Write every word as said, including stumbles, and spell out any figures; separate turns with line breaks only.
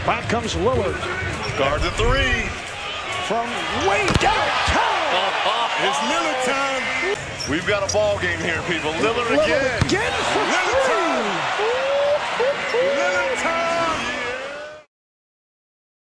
Back comes Lillard.
Guard the three.
From way downtown.
It's Lillard time. We've got a ball game here, people. Lillard,
Lillard
again.
again for
Lillard
three.